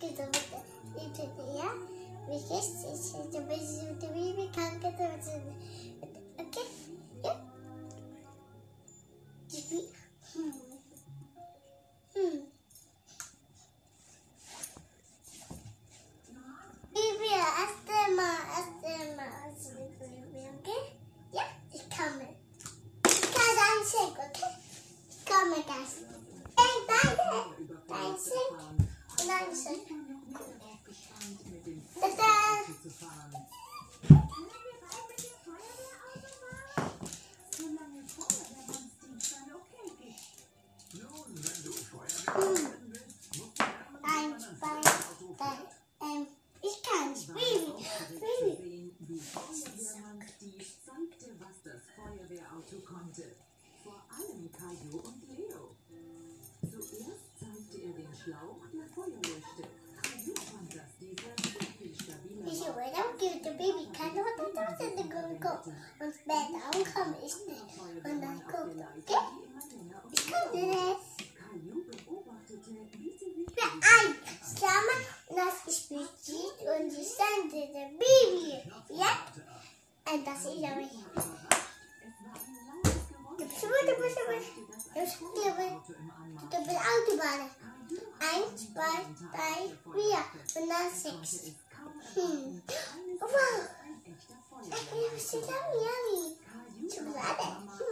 Ja? Wie geht's? Du bist mit dem Baby krank. Okay? Ja? Baby, erst einmal. Okay? Ja? Ich komme. Ich kann dein Schick, okay? Ich komme gleich. Hey, danke. Dein Schick. Und dein Schick. Tada! Ich kann's, Baby. Steve zeigte, was das Feuerwehrauto konnte. Vor allem Caillou und Leo. Zuerst zeigte er den Schlauch, der Feuer löschte. Caillou fand, dass dieser viel stabiler Ich will auch give the baby kann und später komme ich nicht. Und dann guckt, okay? Ich kann das. Caillou beobachtete, wie sie sich Für ein Stammer, das ich besiegt und ich sende der Baby. Ja? Und das ist aber nicht. Du bist Autobahn. 1, 2, 3, 4 und dann 6. Wow. Das ist yummy. Schokolade.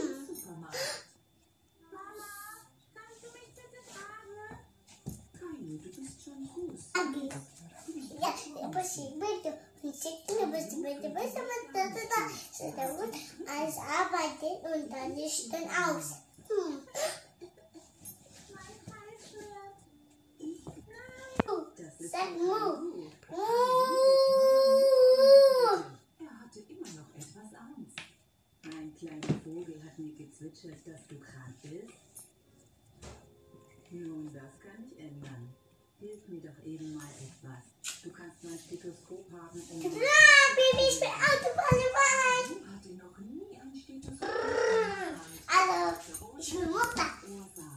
Caillou, du bist schon groß. Ja, bitte. Und schicken, du bist bitte. Alles arbeitet und dann ist dann aus. Sag Mu. Er hatte immer noch etwas Angst. Ein kleiner Vogel hat mir gezwitschert, dass du krank bist. Nun, das kann ich ändern. Hilf mir doch eben mal etwas. Du kannst mein Stethoskop haben, um... Baby, ich will Autobahn fahren. Du hatte noch nie ein Stethoskop. Also, ich will Mutter. Ursache.